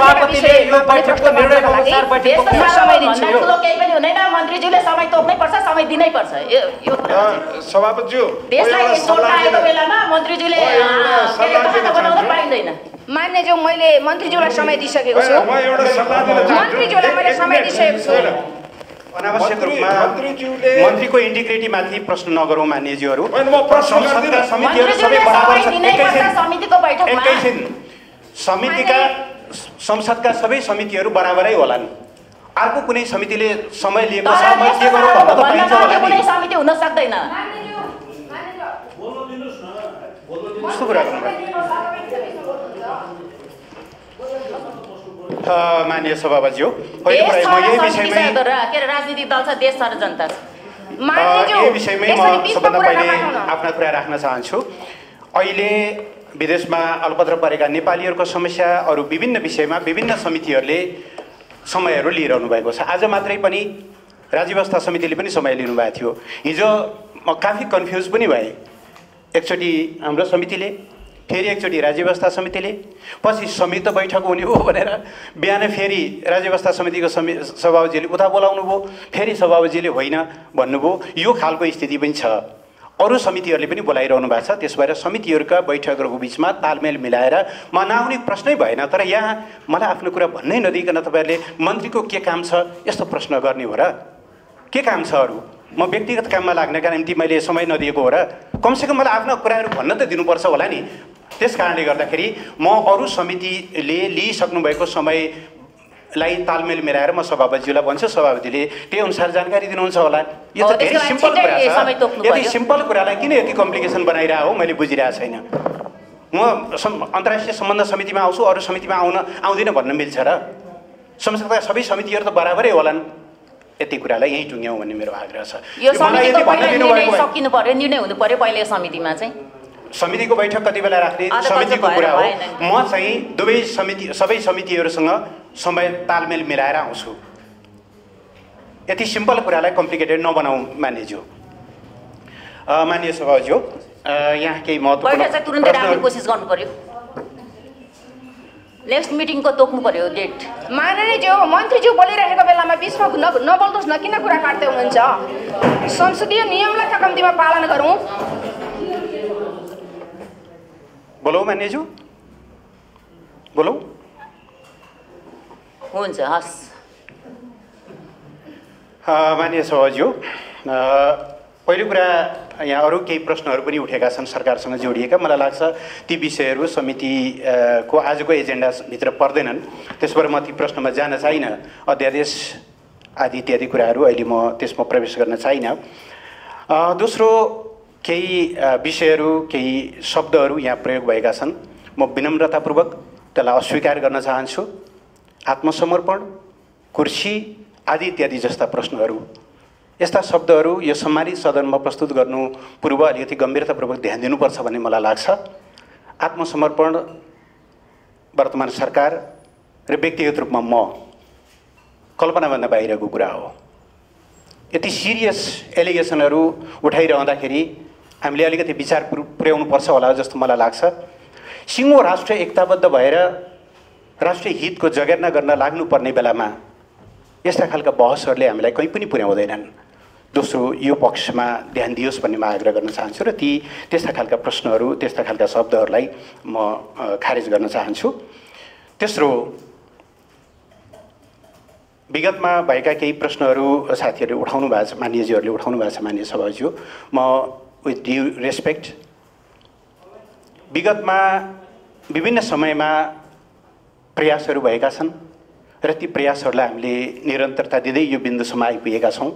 सभापतिले यो बैठकको निर्णय अनुसार बैठक समय दिन्छु ठुलो केही पनि हुँदैन मन्त्रीज्यूले समय तोक्नै पर्छ समय दिनै पर्छ यो सभापतिज्यू देशलाई जोड्न आएको बेलामा मन्त्रीज्यूले बनाउन पाइँदैन मान्यज्यू मैले मन्त्रीज्यूलाई समय दिइसकेको छु मन्त्रीज्यूलाई मैले समय दिइसकेको छु अनावश्यक रूपमा मन्त्रीको इन्टिग्रिटीमाथि प्रश्न नगरौँ मान्यज्यूहरू समितिको बैठकमा समितिका संसदका सबै समितिहरू बराबरै होलान् अर्को कुनै समितिले समय लिएको छ म के गरौँ भन्न त पाइन्छ होला नि कुनै समिति हुन सक्दैन कस्तो कुरा गर्नुभयो मान्य सभापतिज्यू यही विषयमै राजनीतिक दल छ देश छ र जनता छ यही विषयमै म सबभन्दा पहिले आफ्ना कुरा राख्न चाहन्छु अहिले विदेशमा अलपत्र परेका नेपालीहरूको समस्या अरू विभिन्न विषयमा विभिन्न समितिहरूले समयहरू लिइरहनु भएको छ आज मात्रै पनि राज्य व्यवस्था समितिले पनि समय लिनुभएको थियो हिजो म काफी कन्फ्युज पनि भएँ एकचोटि हाम्रो समितिले फेरि एकचोटि राज्य व्यवस्था समितिले पछि संयुक्त बैठक हुने हो भनेर बिहान फेरि राज्य व्यवस्था समितिको सभापतिले उता बोलाउनु भयो फेरि सभापतिले होइन भन्नुभयो यो खालको स्थिति पनि छ अरू समितिहरूले पनि बोलाइरहनु भएको छ त्यसो भएर समितिहरूका बैठकहरूको बिचमा तालमेल मिलाएर म नआउने प्रश्नै भएन तर यहाँ मलाई आफ्नो कुरा भन्नै नदिइकन तपाईँहरूले मन्त्रीको के काम छ यस्तो प्रश्न गर्ने हो र के काम छ अरू म व्यक्तिगत काममा लाग्नका निम्ति मैले समय नदिएको हो र कमसेकम मलाई आफ्ना कुराहरू भन्न त दिनुपर्छ होला नि त्यस कारणले गर्दाखेरि म अरू समितिले लिइसक्नुभएको समयलाई तालमेल मिलाएर म सभापतिज्यूलाई भन्छु सभापतिले त्यही अनुसार जानकारी दिनुहुन्छ होला यो त धेरै सिम्पल कुरा छ यति सिम्पल कुरालाई किन यति कम्प्लिकेसन बनाइरहेको हो मैले बुझिरहेको छैन म अन्तर्राष्ट्रिय सम्बन्ध समितिमा आउँछु अरू समितिमा आउँदिनँ भन्न मिल्छ र संसदका सबै समितिहरू त बराबरै होलान् यति कुरालाई यहीँ टुङ्ग्याउँ भन्ने मेरो आग्रह छ यो समितिको निर्णय सकिनु पर्यो निर्णय हुनु पर्यो पहिले समितिमा चाहिँ समितिको बैठक कति बेला राख्ने समितिको कुरा हो म चाहिँ दुवै समिति सबै समितिहरूसँग समय तालमेल मिलाएर आउँछु यति सिम्पल कुरालाई कम्प्लिकेटेड नबनाऊ मान्यज्यू मान्य सभाज्यू यहाँ केही महत्त्वपूर्ण बैठक चाहिँ तुरुन्तै राख्ने कोसिस गर्नु पर्यो नेक्स्ट मिटिङको तोक्नु पर्यो डेट माननीयज्यू मन्त्रीज्यू बोलिरहेको बेलामा बिचमा नबोल्नुहोस् न किन कुरा काट्दै हुनुहुन्छ संसदीय नियमलाई त कम्तीमा पालन गरौँ बोलौ मान्यज्यू बोलौ हुन्छ हस् मान्य सभाज्यू पहिलो कुरा यहाँ अरू केही प्रश्नहरू पनि उठेका छन् सरकारसँग जोडिएका मलाई लाग्छ ती विषयहरू समितिको आजको एजेन्डाभित्र पर्दैनन् त्यसबाट म ती प्रश्नमा जान चाहिनँ अध्यादेश आदि इत्यादि कुराहरू अहिले म त्यसमा प्रवेश गर्न चाहिनँ दोस्रो केही विषयहरू केही शब्दहरू यहाँ प्रयोग भएका छन् म विनम्रतापूर्वक त्यसलाई अस्वीकार गर्न चाहन्छु आत्मसमर्पण कुर्सी आदि इत्यादि जस्ता प्रश्नहरू यस्ता शब्दहरू यो सम्मानित सदनमा प्रस्तुत गर्नु पूर्व अलिकति गम्भीरतापूर्वक ध्यान दिनुपर्छ भन्ने मलाई लाग्छ आत्मसमर्पण वर्तमान सरकार र व्यक्तिगत रूपमा म कल्पनाभन्दा बाहिरको कुरा हो यति सिरियस एलिगेसनहरू उठाइरहँदाखेरि हामीले अलिकति विचार पुर्याउनु पर्छ होला जस्तो मलाई लाग्छ सिङ्गो राष्ट्र एकताबद्ध भएर राष्ट्रिय हितको जगेर्ना गर्न लाग्नुपर्ने बेलामा यस्ता खालका बहसहरूले हामीलाई कहीँ पनि पुर्याउँदैनन् दोस्रो यो पक्षमा ध्यान दियोस् भन्ने म आग्रह गर्न चाहन्छु र त्यस्ता खालका प्रश्नहरू त्यस्ता खालका शब्दहरूलाई म खारेज गर्न चाहन्छु तेस्रो विगतमा भएका केही प्रश्नहरू साथीहरूले उठाउनु भएको छ मान्यज्यूहरूले उठाउनु भएको छ मान्य सभाज्यू म विथ ड्यु रेस्पेक्ट विगतमा विभिन्न समयमा प्रयासहरू भएका छन् र ती प्रयासहरूलाई हामीले निरन्तरता दिँदै यो बिन्दुसम्म आइपुगेका छौँ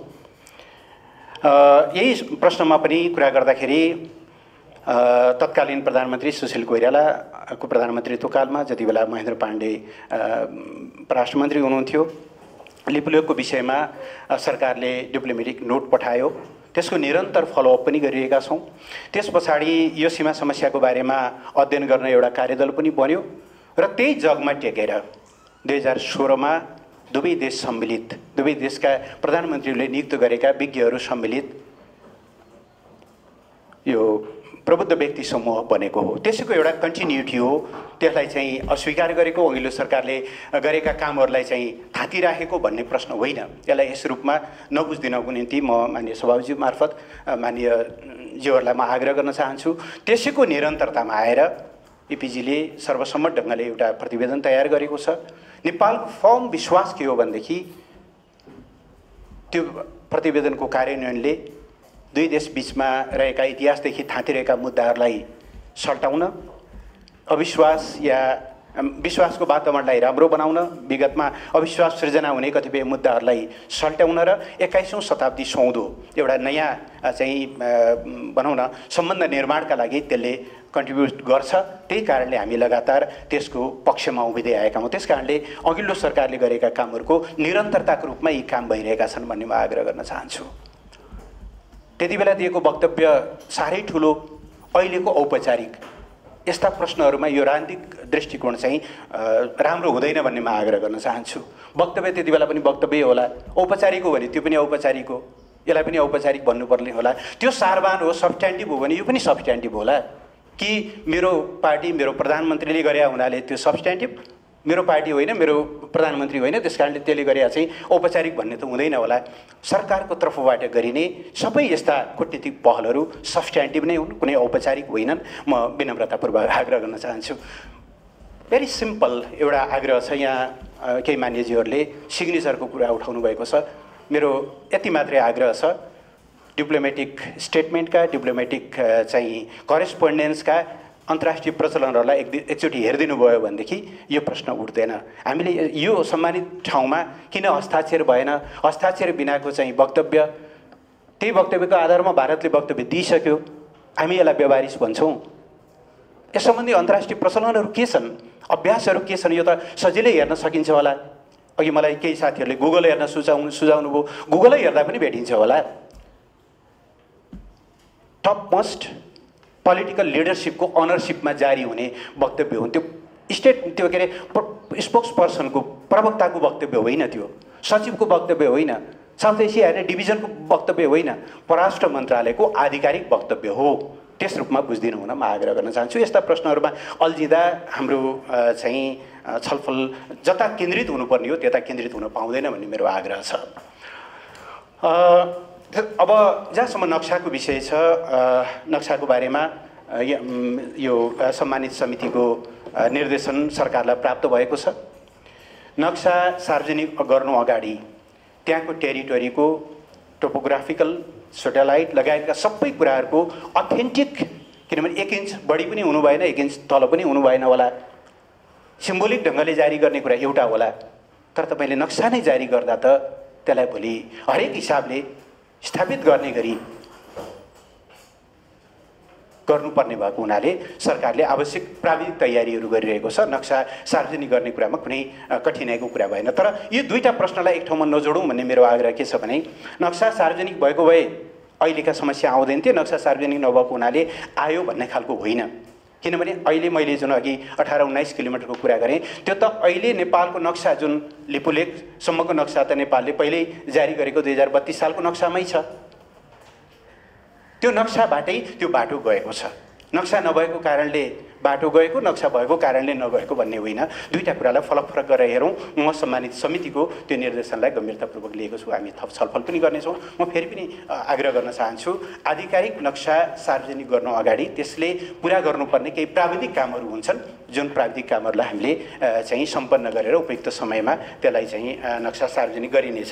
यही प्रश्नमा पनि कुरा गर्दाखेरि तत्कालीन प्रधानमन्त्री सुशील कोइरालाको प्रधानमन्त्रीत्व कालमा जति बेला महेन्द्र पाण्डे परराष्ट्र मन्त्री हुनुहुन्थ्यो लिपुलेखको विषयमा सरकारले डिप्लोमेटिक नोट पठायो त्यसको निरन्तर फलोअप पनि गरिरहेका छौँ त्यस पछाडि यो सीमा समस्याको बारेमा अध्ययन गर्न एउटा कार्यदल पनि बन्यो र त्यही जगमा टेकेर 2016मा दुवै देश सम्मिलित दुवै देशका प्रधानमन्त्रीले नियुक्त गरेका विज्ञहरू सम्मिलित यो प्रबुद्ध व्यक्ति समूह बनेको हो, त्यसैको एउटा कन्टिन्युटी हो। त्यसलाई चाहिँ अस्वीकार गरेको, अघिल्लो सरकारले गरेका कामहरूलाई चाहिँ थाती राखेको भन्ने प्रश्न होइन। यसलाई यस रूपमा नबुझिदिनको निम्ति म माननीय सभापति मार्फत माननीय ज्यूहरूलाई म आग्रह गर्न चाहन्छु। त्यसैको निरन्तरतामा आएर एपीजीले सर्वसम्मत ढङ्गले एउटा प्रतिवेदन तयार गरेको छ। नेपालको फर्म विश्वास के हो भनेदेखि त्यो प्रतिवेदनको कार्यान्वयनले दुई देश बीचमा रहेका इतिहासदेखि थाँतिरहेका मुद्दाहरूलाई सल्टाउन, अविश्वास या विश्वासको वातावरणलाई राम्रो बनाउन, विगतमा अविश्वास सृजना हुने कतिपय मुद्दाहरूलाई सल्टाउन र 21औं शताब्दी सुहाउँदो एउटा नयाँ चाहिँ भनौँ न सम्बन्ध निर्माणका लागि त्यसले कन्ट्रिब्युट गर्छ। त्यही कारणले हामी लगातार त्यसको पक्षमा उभिँदै आएका हौँ। त्यस कारणले अघिल्लो सरकारले गरेका कामहरूको निरन्तरताको रूपमा यी काम भइरहेका छन् भन्ने म आग्रह गर्न चाहन्छु। त्यति बेला दिएको वक्तव्य साह्रै ठुलो, अहिलेको औपचारिक यस्ता प्रश्नहरूमा यो राजनीतिक दृष्टिकोण चाहिँ राम्रो हुँदैन भन्ने म आग्रह गर्न चाहन्छु। वक्तव्य त्यति बेला पनि वक्तव्य होला, औपचारिक हो भने त्यो पनि औपचारिक हो, यसलाई पनि औपचारिक भन्नुपर्ने होला। त्यो सारवान हो, सब्स्ट्यान्टिभ हो भने यो पनि सब्स्ट्यान्टिभ होला कि मेरो पार्टी मेरो प्रधानमन्त्रीले गरे हुनाले त्यो सब्स्ट्यान्टिभ, मेरो पार्टी होइन मेरो प्रधानमन्त्री होइन त्यस कारणले त्यसले गरे चाहिँ औपचारिक भन्ने त हुँदैन होला। सरकारको तर्फबाट गरिने सबै यस्ता कूटनीतिक पहलहरू सब्स्ट्यान्टिभ नै हुन्, कुनै औपचारिक होइनन्। म विनम्रतापूर्वक आग्रह गर्न चाहन्छु। भेरी सिम्पल एउटा आग्रह छ। यहाँ केही मान्यजीहरूले सिग्नेचरको कुरा उठाउनु भएको छ। मेरो यति मात्रै आग्रह छ, डिप्लोमेटिक स्टेटमेन्टका, डिप्लोमेटिक चाहिँ करेस्पोन्डेन्सका अन्तर्राष्ट्रिय प्रचलनहरूलाई एकचोटि हेरिदिनु भयो भनेदेखि यो प्रश्न उठ्दैन। हामीले यो सम्मानित ठाउँमा किन हस्ताक्षर भएन, हस्ताक्षर बिनाको चाहिँ वक्तव्य, त्यही वक्तव्यको आधारमा भारतले वक्तव्य दिइसक्यो, हामी यसलाई व्यवहारिक भन्छौँ। यस सम्बन्धी अन्तर्राष्ट्रिय प्रचलनहरू के छन्, अभ्यासहरू के छन्, यो त सजिलै हेर्न सकिन्छ होला। अघि मलाई केही साथीहरूले गुगल हेर्न सुझाउनु भयो, गुगलै हेर्दा पनि भेटिन्छ होला। टप मोस्ट पोलिटिकल लिडरसिपको अनरसिपमा जारी हुने वक्तव्य हो त्यो। त्यो के अरे स्पोक्स पर्सनको, प्रवक्ताको वक्तव्य होइन, त्यो सचिवको वक्तव्य होइन, साउथ एसिया हेर्ने डिभिजनको वक्तव्य होइन, परराष्ट्र मन्त्रालयको आधिकारिक वक्तव्य हो। त्यस रूपमा बुझिदिनु हुन म आग्रह गर्न चाहन्छु। यस्ता प्रश्नहरूमा अल्झिँदा हाम्रो चाहिँ छलफल जता केन्द्रित हुनुपर्ने हो त्यता केन्द्रित हुन पाउँदैन भन्ने मेरो आग्रह छ। अब जहाँसम्म नक्साको विषय छ, नक्साको बारेमा यो सम्मानित समितिको निर्देशन सरकारलाई प्राप्त भएको छ। नक्सा सार्वजनिक गर्नु अगाडि त्यहाँको टेरिटोरीको टोपोग्राफिकल, सेटेलाइट लगायतका सबै कुराहरूको अथेन्टिक, किनभने 1 इन्च बढी पनि हुनु भएन, 1 इन्च तल पनि हुनु भएन होला, सिम्बोलिक ढङ्गले जारी गर्ने कुरा एउटा होला। तर तपाईँले नक्सा नै जारी गर्दा त त्यसलाई भोलि हरेक हिसाबले स्थापित गर्ने गरी गर्नुपर्ने भएको हुनाले सरकारले आवश्यक प्राविधिक तयारीहरू गरिरहेको छ। नक्सा सार्वजनिक गर्ने कुरामा कुनै कठिनाइको कुरा भएन। तर यो दुईटा प्रश्नलाई एक ठाउँमा नजोडौँ भन्ने मेरो आग्रह के छ भने, नक्सा सार्वजनिक भएको भए अहिलेका समस्या आउँदैन थियो, नक्सा सार्वजनिक नभएको हुनाले आयो भन्ने खालको होइन। किनभने अहिले मैले जुन अघि 18-19 किलोमिटरको कुरा गरेँ, त्यो त अहिले नेपालको नक्सा जुन लिपुलेखसम्मको नक्सा त नेपालले पहिल्यै जारी गरेको 2032 सालको नक्सामै छ। त्यो नक्साबाटै त्यो बाटो गएको छ। नक्सा नभएको कारणले बाटो गएको, नक्सा भएको कारणले नगएको भन्ने होइन। दुईटा कुरालाई फरक गरेर हेरौँ। म सम्मानित समितिको त्यो निर्देशनलाई गम्भीरतापूर्वक लिएको छु। हामी थप छलफल पनि गर्नेछौँ। म फेरि पनि आग्रह गर्न चाहन्छु, आधिकारिक नक्सा सार्वजनिक गर्नु अगाडि त्यसले पुरा गर्नुपर्ने केही प्राविधिक कामहरू हुन्छन्, जुन प्राविधिक कामहरूलाई हामीले चाहिँ सम्पन्न गरेर उपयुक्त समयमा त्यसलाई चाहिँ नक्सा सार्वजनिक गरिनेछ।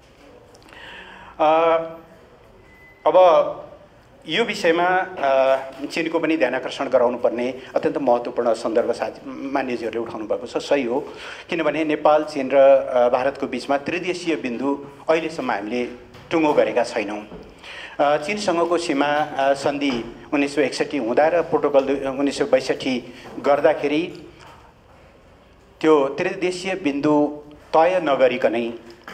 अब यो विषयमा चिनको पनि ध्यान आकर्षण गराउनुपर्ने अत्यन्त महत्त्वपूर्ण सन्दर्भ साथी मान्यजीहरूले उठाउनु भएको छ। सही हो, किनभने नेपाल, चीन र भारतको बिचमा त्रिदेशीय बिन्दु अहिलेसम्म हामीले टुङ्गो गरेका छैनौँ। चीनसँगको सीमा सन्धि 1961 हुँदा र प्रोटोकल 1962 गर्दाखेरि त्यो त्रिदेशीय बिन्दु तय नगरिकनै,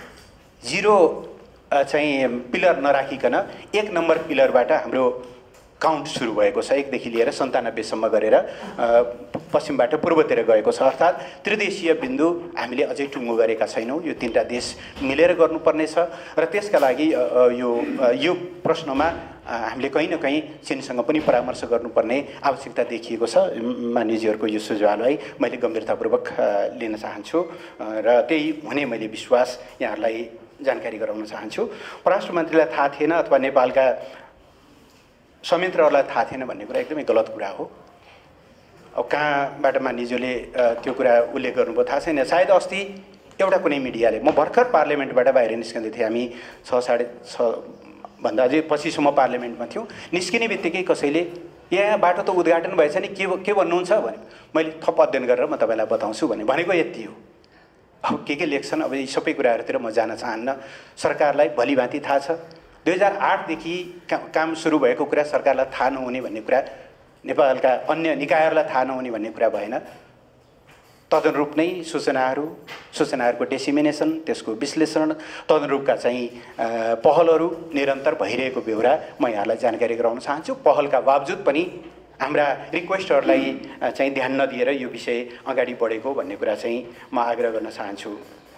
जिरो चाहिँ पिलर नराखिकन 1 नम्बर पिलरबाट हाम्रो काउन्ट सुरु भएको छ 1 देखि लिएर 97 सम्म गरेर पश्चिमबाट पूर्वतिर गएको छ। अर्थात् त्रिदेशीय बिन्दु हामीले अझै टुङ्गो गरेका छैनौँ। यो 3टा देश मिलेर गर्नुपर्ने छ र त्यसका लागि यो प्रश्नमा हामीले कहीँ न कहीँ चीनसँग पनि परामर्श गर्नुपर्ने आवश्यकता देखिएको छ। मान्यजीहरूको यो सुझावलाई मैले गम्भीरतापूर्वक लिन चाहन्छु र त्यही हुने मैले विश्वास यहाँहरूलाई जानकारी गराउन चाहन्छु। परराष्ट्र मन्त्रीलाई थाहा थिएन अथवा नेपालका संयन्त्रहरूलाई थाहा थिएन भन्ने कुरा एकदमै गलत कुरा हो। अब कहाँबाट मानिसले त्यो कुरा उल्लेख गर्नुभयो थाहा छैन। सायद अस्ति एउटा कुनै मिडियाले, म भर्खर पार्लियामेन्टबाट बाहिर निस्कँदै थिएँ, हामी 6:30 भन्दा अझै पछिसम्म पार्लियामेन्टमा थियौँ। निस्किने बित्तिकै कसैले यहाँ बाटो त उद्घाटन भएछ नि के भन्नुहुन्छ भन्यो। मैले थप अध्ययन गरेर म तपाईँलाई बताउँछु भनेको यति हो। अब के लेख्छन् अब यी सबै कुराहरूतिर म जान चाहन्न। सरकारलाई भलीभाँति थाहा छ। 2008 देखि काम सुरु भएको कुरा सरकारलाई थाहा नहुने भन्ने कुरा, नेपालका अन्य निकायहरूलाई थाहा नहुने भन्ने कुरा भएन। तदनुरूप नै सूचनाहरूको डिसेमिनेसन, त्यसको विश्लेषण, तदनुरूपका चाहिँ पहलहरू निरन्तर भइरहेको बेहोरा म यहाँलाई जानकारी गराउन चाहन्छु। पहलका बावजुद पनि हाम्रा रिक्वेस्टहरूलाई चाहिँ ध्यान नदिएर यो विषय अगाडि बढेको भन्ने कुरा चाहिँ म आग्रह गर्न चाहन्छु।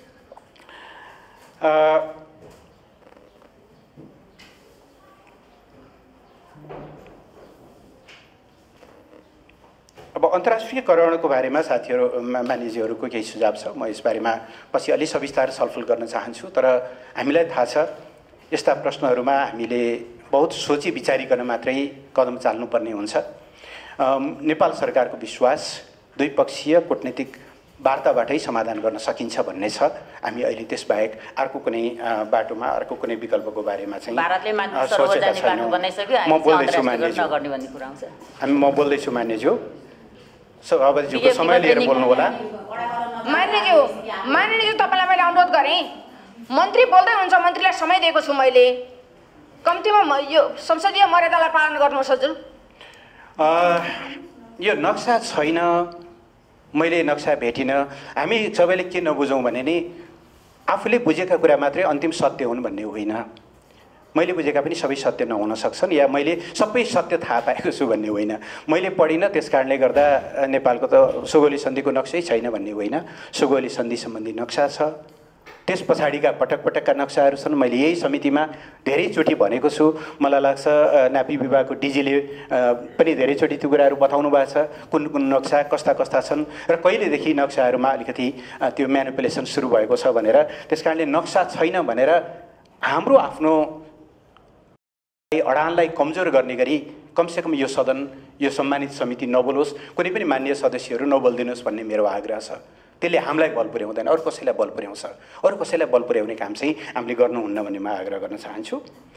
अब अन्तर्राष्ट्रियकरणको बारेमा साथीहरू मानिसहरूको केही सुझाव छ। म यस बारेमा पछि अलि सविस्तार छलफल गर्न चाहन्छु। तर हामीलाई थाहा छ यस्ता प्रश्नहरूमा हामीले बहुत सोची विचारिकन मात्रै कदम चाल्नुपर्ने हुन्छ। नेपाल सरकारको विश्वास द्विपक्षीय कूटनीतिक वार्ताबाटै समाधान गर्न सकिन्छ भन्ने छ। हामी अहिले त्यसबाहेक अर्को कुनै बाटोमा अर्को कुनै विकल्पको बारेमा चाहिँ सोचेका छैनौँ। म बोल्दैछु मान्यज्यू, सभापतिज्यूको समय लिएर बोल्नु होला। मान्यज्यू तपाईँलाई मैले अनुरोध गरेँ, मन्त्री बोल्दै हुन्छ, मन्त्रीलाई समय दिएको छु मैले। कम्तीमा यो संसदीय मर्यादालाई पालन गर्नुहोस् हजुर। यो नक्सा छैन, मैले नक्सा भेटिनँ। हामी सबैले के नबुझौँ भने नि आफूले बुझेका कुरा मात्रै अन्तिम सत्य हुन् भन्ने होइन। मैले बुझेका पनि सबै सत्य नहुन सक्छन् या मैले सबै सत्य थाहा पाएको छु भन्ने होइन। मैले पढिनँ, त्यस कारणले गर्दा नेपालको त सुगौली सन्धिको नक्सै छैन भन्ने होइन। सुगौली सन्धि सम्बन्धी नक्सा छ, त्यस पछाडिका पटकका नक्साहरू छन्। मैले यही समितिमा धेरैचोटि भनेको छु। मलाई लाग्छ नापी विभागको डिजीले पनि धेरैचोटि त्यो कुराहरू बताउनु भएको छ, कुन कुन नक्सा कस्ता छन् र कहिलेदेखि नक्साहरूमा अलिकति त्यो म्यानिपुलेसन सुरु भएको छ भनेर। त्यस कारणले नक्सा छैन भनेर हाम्रो आफ्नो अडानलाई कमजोर गर्ने गरी कमसेकम यो सदन, यो सम्मानित समिति नबोलोस्, कुनै पनि मान्य सदस्यहरू नबोलिदिनुहोस् भन्ने मेरो आग्रह छ। त्यसले हामीलाई बल पुर्याउँदैन, अरू कसैलाई बल पुर्याउँछ। अरू कसैलाई बल पुर्याउने काम चाहिँ हामीले गर्नुहुन्न भन्ने म आग्रह गर्न चाहन्छु।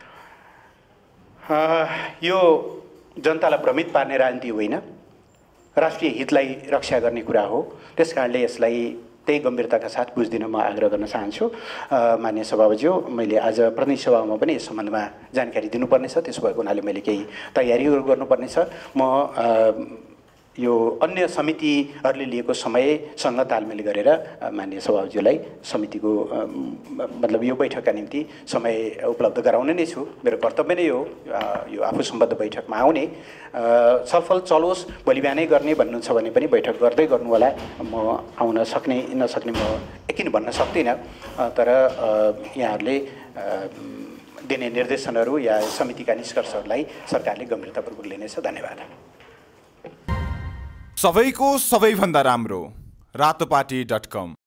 यो जनतालाई भ्रमित पार्ने राजनीति होइन, राष्ट्रिय हितलाई रक्षा गर्ने कुरा हो। त्यस कारणले यसलाई त्यही गम्भीरताका साथ बुझ्दिन म आग्रह गर्न चाहन्छु। मान्य सभापतिज्यू, मैले आज प्रतिनिधि सभामा पनि यस सम्बन्धमा जानकारी दिनुपर्नेछ। त्यसो भएको हुनाले मैले केही तयारीहरू गर्नुपर्नेछ। म यो अन्य समितिहरूले लिएको समयसँग तालमेल गरेर मान्य सभापतिज्यूलाई समितिको मतलब यो बैठकका निम्ति समय उपलब्ध गराउने नै छु। मेरो कर्तव्य नै हो यो आफू सम्बद्ध बैठकमा आउने। छलफल चलोस्, भोलि बिहानै गर्ने भन्नुहुन्छ भने पनि बैठक गर्दै गर्नु होला। म आउन सक्ने नसक्ने म यकिन भन्न सक्दिनँ, तर यहाँहरूले दिने निर्देशनहरू या समितिका निष्कर्षहरूलाई सरकारले गम्भीरतापूर्वक लिनेछ। धन्यवाद। सबैको सबैभन्दा राम्रो रातोपाटी.com